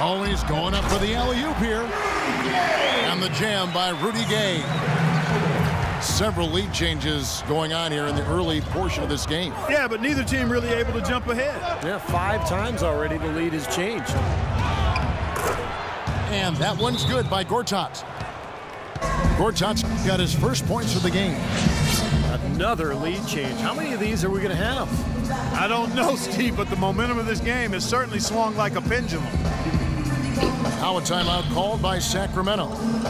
Always going up for the alley-oop here. And the jam by Rudy Gay. Several lead changes going on here in the early portion of this game. Yeah, but neither team really able to jump ahead. Yeah, 5 times already the lead has changed. And that one's good by Gortat. Gortat's got his first points of the game. Another lead change. How many of these are we going to have? I don't know, Steve, but the momentum of this game has certainly swung like a pendulum. Now a timeout called by Sacramento.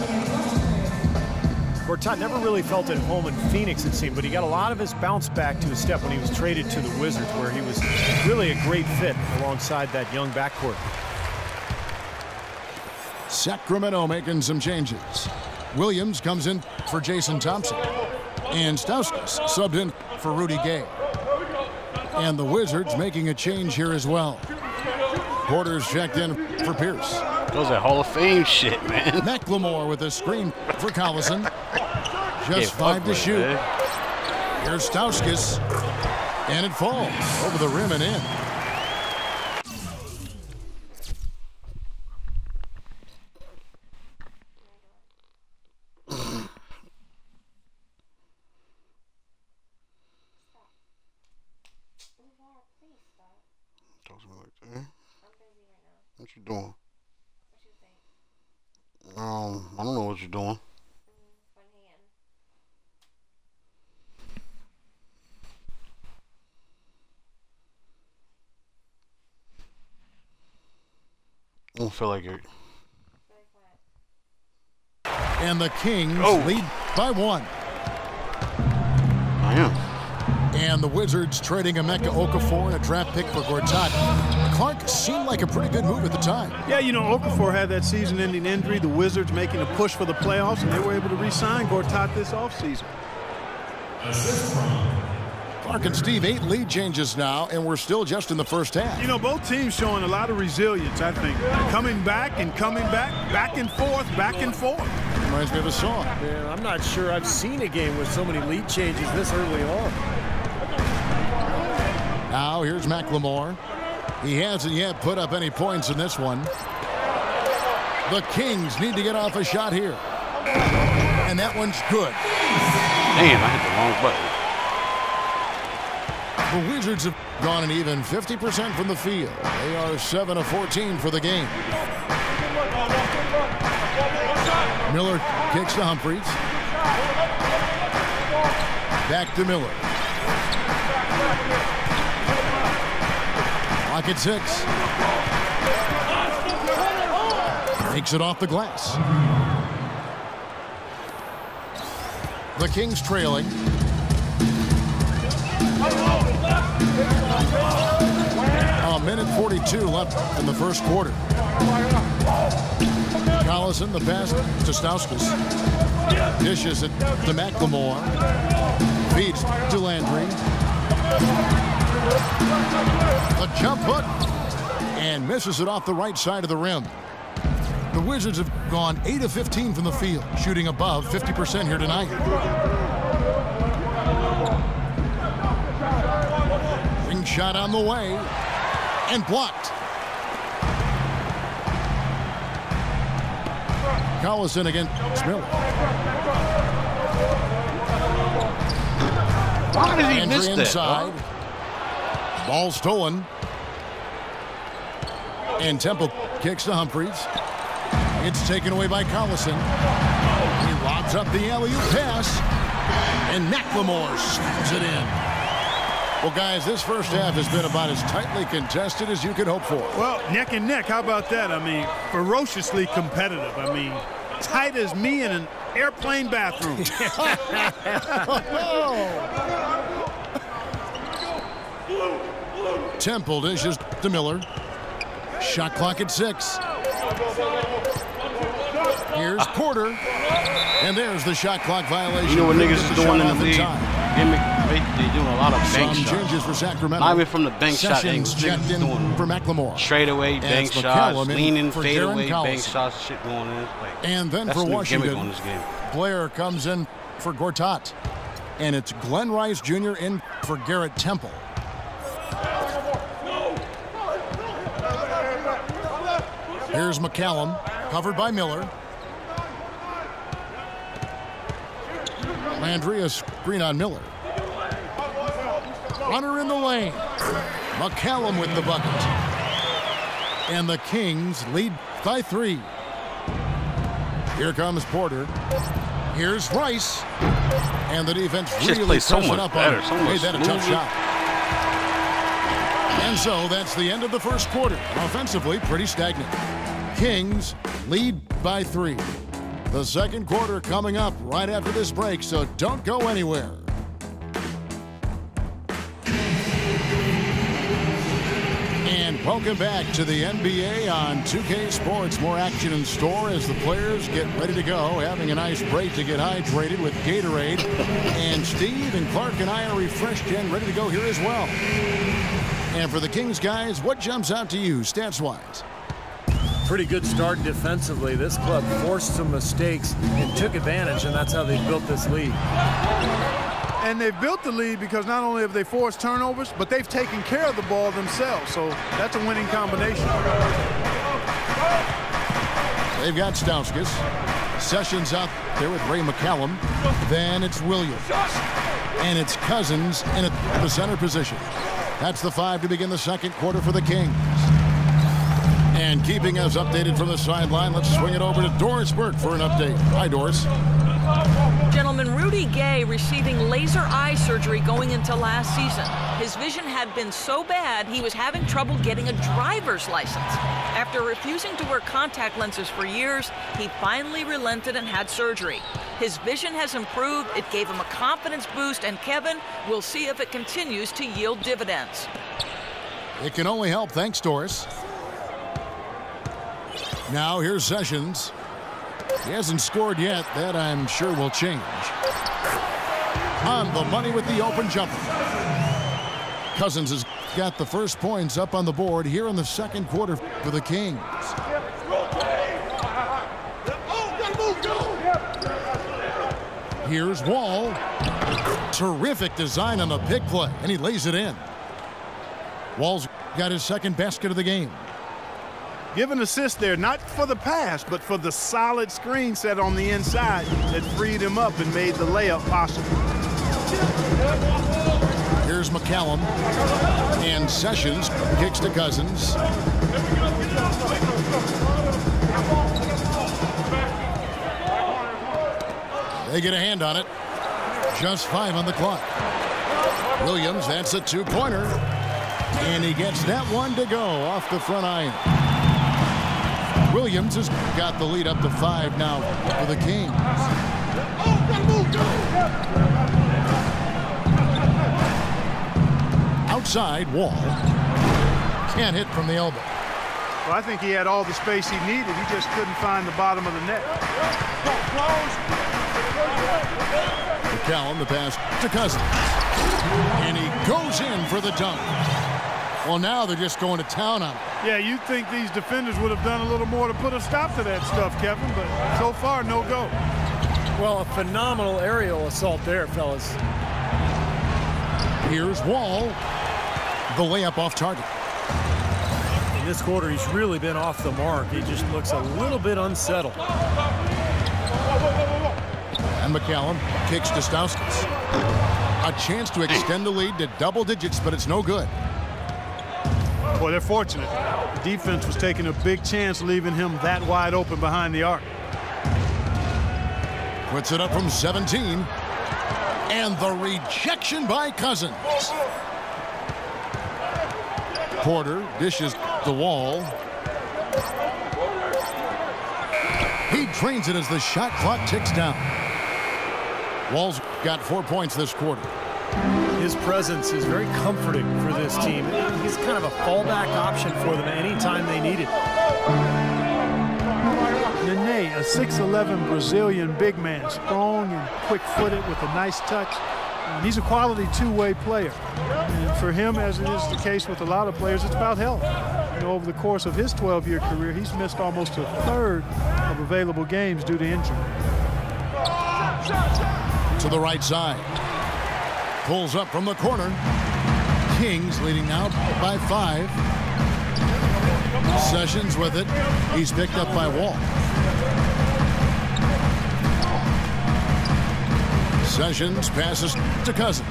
Gortat never really felt at home in Phoenix, it seemed, but he got a lot of his bounce back to his step when he was traded to the Wizards, where he was really a great fit alongside that young backcourt. Sacramento making some changes. Williams comes in for Jason Thompson. And Stauskas subbed in for Rudy Gay. And the Wizards making a change here as well. Porter's checked in for Pierce. Those are Hall of Fame shit, man. McLemore with a screen for Collison. Just 5 to shoot. Here's Stauskas. And it falls over the rim and in. What you doing? I don't know what you're doing. I don't feel like it. And the Kings lead by 1. I am. And the Wizards trading Emeka Okafor and a draft pick for Gortat. Clark seemed like a pretty good move at the time. Yeah, you know, Okafor had that season-ending injury. The Wizards making a push for the playoffs, and they were able to re-sign Gortat this offseason. Clark and Steve, 8 lead changes now, and we're still just in the first half. You know, both teams showing a lot of resilience, I think. Coming back and coming back, back and forth, back and forth. Reminds me of a song. Man, I'm not sure I've seen a game with so many lead changes this early on. Now here's McLemore. He hasn't yet put up any points in this one. The Kings need to get off a shot here. And that one's good. Damn, I hit the wrong button. The Wizards have gone an even 50% from the field. They are 7 of 14 for the game. Miller kicks to Humphries. Back to Miller. Clock at 6. Takes it off the glass. The Kings trailing. A minute 42 left in the first quarter. Collison, the pass to Stauskas. Dishes it to McLemore. Feeds to Landry. A jump hook. And misses it off the right side of the rim. The Wizards have gone 8 of 15 from the field, shooting above 50% here tonight. Ring shot on the way. And blocked. Collison against Miller. Why did he Landry miss that? inside. Ball stolen. And Temple kicks to Humphries. It's taken away by Collison. He lobs up the alley-oop pass. And McLemore slams it in. Well, guys, this first half has been about as tightly contested as you could hope for. Well, neck and neck. How about that? I mean, ferociously competitive. I mean, tight as me in an airplane bathroom. Temple dishes to Miller. Shot clock at 6. Here's Porter. And there's the shot clock violation. You know what niggas is doing in the league? They're doing a lot of bank Some shots. changes for Sacramento. Not even from the bank shot. Sessions checked in for McLemore. Straightaway bank It's shots, McCallum in leaning, for fadeaway Darren bank Collison. shots, shit going in. Like, And then that's for the new Washington, gimmick on this game. Blair comes in for Gortat. And it's Glenn Rice Jr. in for Garrett Temple. Here's McCallum, covered by Miller. Landry, a screen on Miller. Runner in the lane. McCallum with the bucket. And the Kings lead by 3. Here comes Porter. Here's Rice. And the defense really pressing up on it. Made that a tough shot. And so that's the end of the first quarter. Offensively, pretty stagnant. Kings lead by 3. The second quarter coming up right after this break, so don't go anywhere. And welcome back to the NBA on 2K Sports. More action in store as the players get ready to go, having a nice break to get hydrated with Gatorade. And Steve and Clark and I are refreshed and ready to go here as well. And for the Kings guys, what jumps out to you stats-wise? Pretty good start defensively. This club forced some mistakes and took advantage, and that's how they built this lead. And they've built the lead because not only have they forced turnovers, but they've taken care of the ball themselves. So that's a winning combination. They've got Stauskas. Sessions out there with Ray McCallum. Then it's Williams. And it's Cousins in the center position. That's the 5 to begin the second quarter for the Kings. And keeping us updated from the sideline, let's swing it over to Doris Burke for an update. Hi, Doris. Gentlemen, Rudy Gay receiving laser eye surgery going into last season. His vision had been so bad, he was having trouble getting a driver's license. After refusing to wear contact lenses for years, he finally relented and had surgery. His vision has improved, it gave him a confidence boost, and Kevin, we'll see if it continues to yield dividends. It can only help. Thanks, Doris. Now here's Sessions. He hasn't scored yet. That I'm sure will change. On the money with the open jumper. Cousins has got the first points up on the board here in the second quarter for the Kings. Here's Wall. Terrific design on the pick play, and he lays it in. Wall's got his second basket of the game. Give an assist there, not for the pass, but for the solid screen set on the inside that freed him up and made the layup possible. Here's McCallum. And Sessions kicks to Cousins. They get a hand on it. Just 5 on the clock. Williams, that's a 2-pointer. And he gets that one to go off the front iron. Williams has got the lead up to 5 now for the Kings. Outside, Wall. Can't hit from the elbow. Well, I think he had all the space he needed. He just couldn't find the bottom of the net. McCallum, the pass to Cousins. And he goes in for the dunk. Well, now they're just going to town on him. Yeah, you'd think these defenders would have done a little more to put a stop to that stuff, Kevin, but so far, no go. Well, a phenomenal aerial assault there, fellas. Here's Wall. The layup off target. In this quarter, he's really been off the mark. He just looks a little bit unsettled. And McCallum kicks to Stauskas. A chance to extend the lead to double digits, but it's no good. Well, they're fortunate. The defense was taking a big chance leaving him that wide open behind the arc. Puts it up from 17. And the rejection by Cousins. Porter dishes the Wall. He drains it as the shot clock ticks down. Wall's got 4 points this quarter. His presence is very comforting for this team. He's kind of a fallback option for them anytime they need it. Nene, a 6'11" Brazilian big man, strong and quick-footed with a nice touch. And he's a quality two-way player. And for him, as it is the case with a lot of players, it's about health. You know, over the course of his 12-year career, he's missed almost a third of available games due to injury. To the right side. Pulls up from the corner. Kings leading now by 5. Sessions with it. He's picked up by Wall. Sessions passes to Cousins.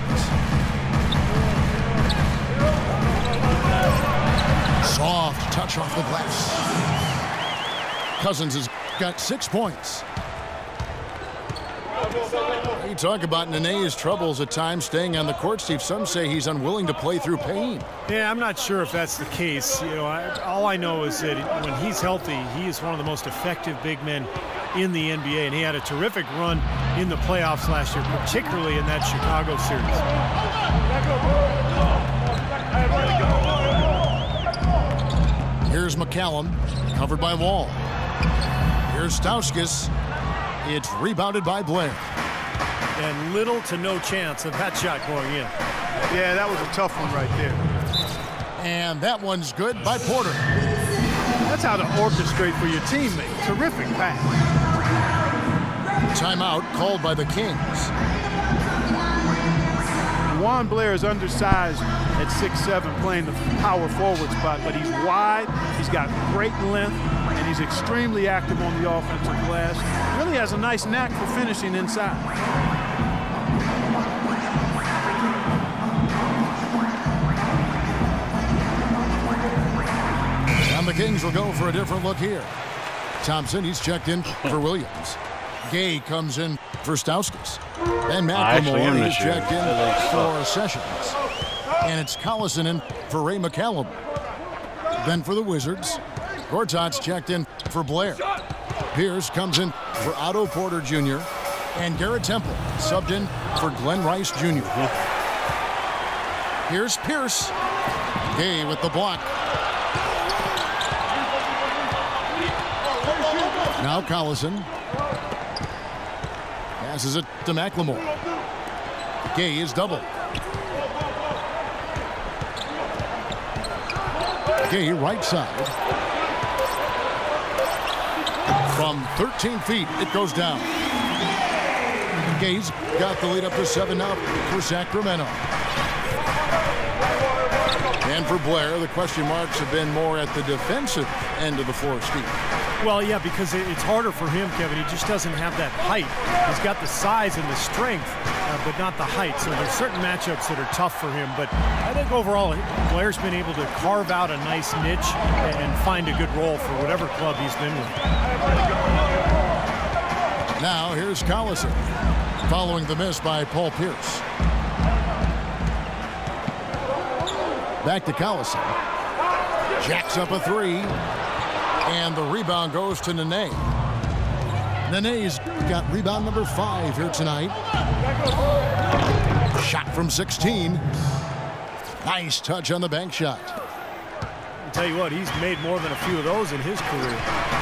Soft touch off the glass. Cousins has got 6 points. You talk about Nene's troubles at times staying on the court, Steve. Some say he's unwilling to play through pain. Yeah, I'm not sure if that's the case. You know, all I know is that when he's healthy, he is one of the most effective big men in the NBA, and he had a terrific run in the playoffs last year, particularly in that Chicago series. Here's McCallum, covered by Wall. Here's Stauskas. It's rebounded by Blair. And little to no chance of that shot going in. Yeah, that was a tough one right there. And that one's good by Porter. That's how to orchestrate for your teammate. Terrific pass. Timeout called by the Kings. Juan Blair is undersized at 6'7", playing the power forward spot, but he's wide, he's got great length, and he's extremely active on the offensive glass. Really has a nice knack for finishing inside. And the Kings will go for a different look here. Thompson, he's checked in for Williams. Gay comes in for Stauskas. And McLemore is checked in for Sessions. And it's Collison in for Ray McCallum. Then for the Wizards, Gortat's checked in for Blair. Pierce comes in for Otto Porter Jr. And Garrett Temple subbed in for Glenn Rice Jr. Here's Pierce. Gay with the block. Now Collison. Passes it to McLemore. Gay is double. Gay right side. From 13 feet, it goes down. Gay's got the lead up to 7 now for Sacramento. And for Blair, the question marks have been more at the defensive end of the floor, Steve. Well, yeah, because it's harder for him, Kevin. He just doesn't have that height. He's got the size and the strength, but not the height. So there's certain matchups that are tough for him. But I think overall, Blair's been able to carve out a nice niche and find a good role for whatever club he's been with. Now here's Collison, following the miss by Paul Pierce. Back to Collison. Jacks up a three. And the rebound goes to Nene. Nene's got rebound number 5 here tonight. Shot from 16. Nice touch on the bank shot. I'll tell you what, he's made more than a few of those in his career.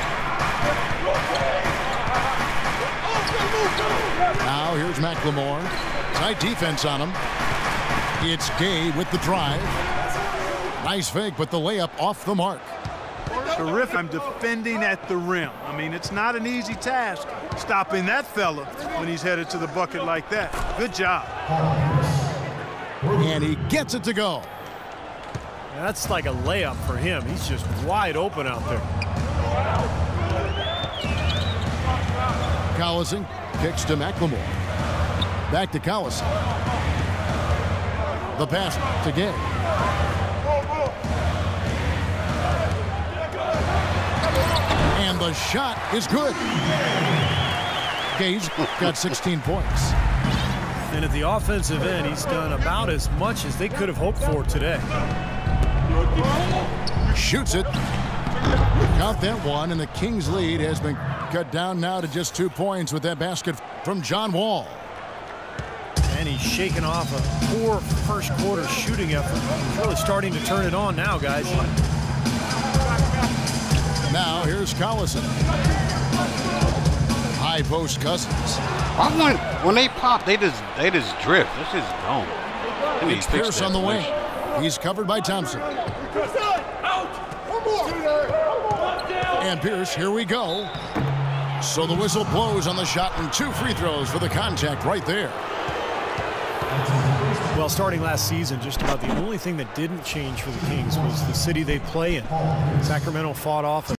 Now here's McLemore. Tight defense on him. It's Gay with the drive. Nice fake, but the layup off the mark. Terrific. I'm defending at the rim. I mean, it's not an easy task stopping that fella when he's headed to the bucket like that. Good job. And he gets it to go. Yeah, that's like a layup for him. He's just wide open out there. Collison kicks to McLemore. Back to Collison. The pass to Gay. And the shot is good. Gay's got 16 points. And at the offensive end, he's done about as much as they could have hoped for today. Shoots it. Count that one, and the Kings' lead has been cut down now to just 2 points with that basket from John Wall. And he's shaking off a poor first quarter shooting effort. He's really starting to turn it on now, guys. Now here's Collison. High post Cousins. When they pop, they just drift. This is dumb. It's Pierce on the wing. He's covered by Thompson. And Pierce, here we go. So the whistle blows on the shot and 2 free throws for the contact right there. Well, starting last season, just about the only thing that didn't change for the Kings was the city they play in. Sacramento fought off